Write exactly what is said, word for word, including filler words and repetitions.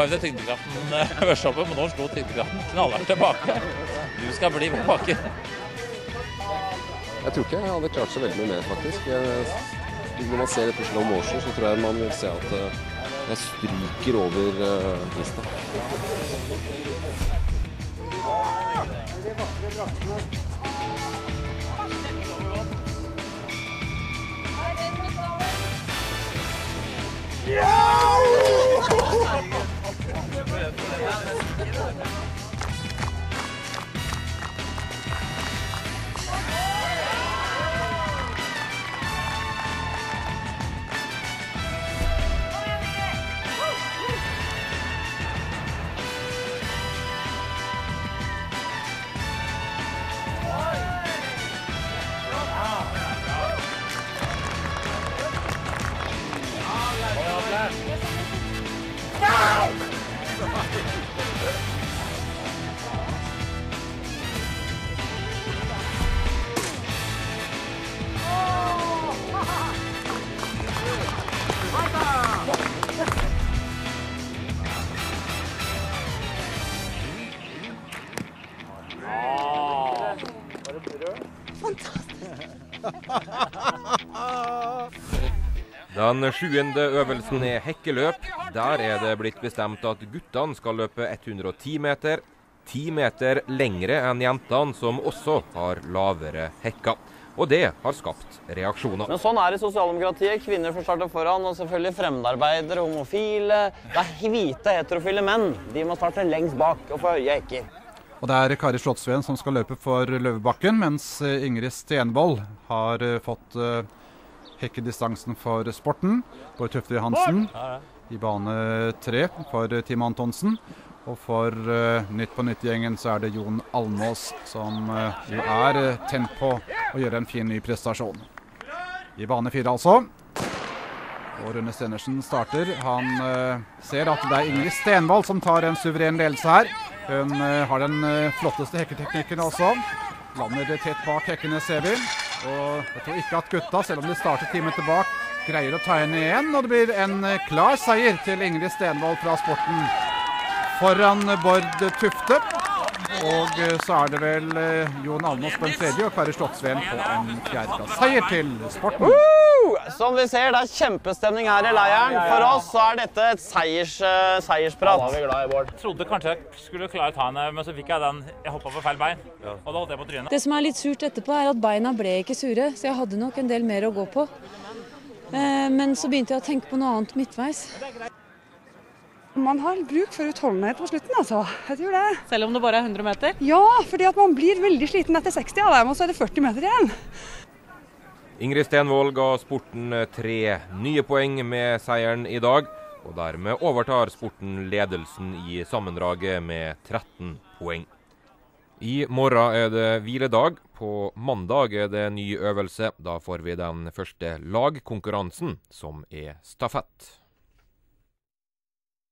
opphøyde tyngdekraften først oppe, men nå slo tyngdekraften knallhardt tilbake. Du skal bli med bakken. Jeg tror ikke jeg hadde klart så veldig mye mer, faktisk. Jeg, når man ser dette slow motion, så tror jeg man vil se at jeg stryker over uh, isen. Den sjuende øvelsen er hekkeløp. Der er det blitt bestemt at guttene skal løpe hundre og ti meter, ti meter lengre enn jentene, som også har lavere hekker. Og det har skapt reaksjoner. Men sånn er det i sosialdemokratiet. Kvinner får starte foran, og selvfølgelig fremmedarbeidere, homofile. Det er hvite, heterofile menn. De må starte lengst bak og få høye hekker. Og det er Kari Slottsveen som skal løpe for Løvebakken, mens Ingrid Stenvold har fått hekkedistansen for sporten. Bård Tufte Hansen i bane tre for Tim Antonsen. Og for uh, Nytt på Nytt-gjengen så er det Jon Almås som uh, jo er uh, tent på å gjøre en fin ny prestasjon. I bane fire altså. Og Rune Stenersen starter. Han uh, ser at det er Ingrid Stenvold som tar en suveren ledelse her. Hun uh, har den uh, flotteste hekketeknikken også. Lander tett bak hekkene, ser vi. Og jeg tror ikke at gutta, selv om de starter timen tilbake, greier å ta henne igjen. Og det blir en uh, klar seier til Ingrid Stenvold fra sporten. Foran Bård Tufte, og så er det vel Jon Almås på en tredje og Kari Slottsveen på en fjerdeplass. Seier til sporten. Woo! Som vi ser, det er kjempestemning her i leiren. For oss så er dette et seiers, uh, seiersprat. Da er vi glad i Bård. Jeg trodde kanskje jeg skulle klare å ta henne, men så fikk jeg den. Jeg hoppet på feil bein, ja. Og da holdt jeg på trynet. Det som er litt surt etterpå er at beina ble ikke sure, så jeg hadde nok en del mer å gå på. Uh, men så begynte jeg å tenke på noe annet midtveis. Man har bruk for utholdenhet på slutten, altså. Jeg tror det. Selv om det bare er hundre meter? Ja, fordi at man blir veldig sliten etter seksti av dem, og så er det førti meter igjen. Ingrid Stenvold ga sporten tre nye poeng med seieren i dag, og dermed overtar sporten ledelsen i sammendraget med tretten poeng. I morgen er det hviledag. På mandag er det ny øvelse. Da får vi den første lagkonkurransen, som er stafett.